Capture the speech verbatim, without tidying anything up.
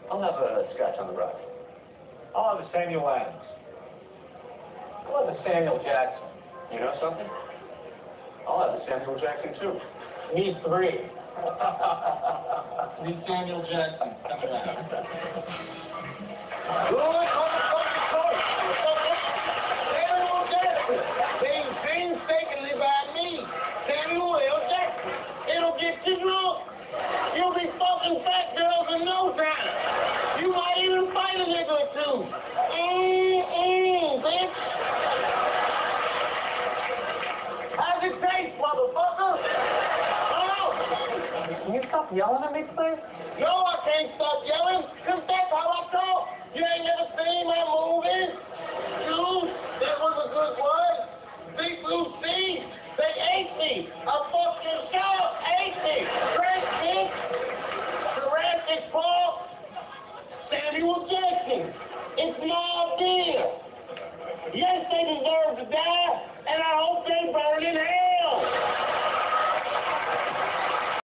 I'll have a scotch on the rocks. I'll have a Samuel Adams. I'll have a Samuel Jackson. You know something? I'll have a Samuel Jackson, too. Me three. Me Samuel Jackson coming out. Good motherfucking choice. Samuel Jackson. Being painstakingly by me. Samuel L. Jackson. It'll get you drunk. You'll be fucking fat girls in no time. You might even fight a nigga or two. Mmm, bitch. How's it taste, motherfucker? Can you stop yelling at me, please? No, I can't stop yelling, because that's how I talk. You ain't never seen my movies? Dude, that was a good one. Big Blue Sea, they ate me. I fucked your shop, ate me. Great bitch. Jurassic Park, Samuel Jackson. It's my deal. Yes, they deserve to die, and I hope they burn in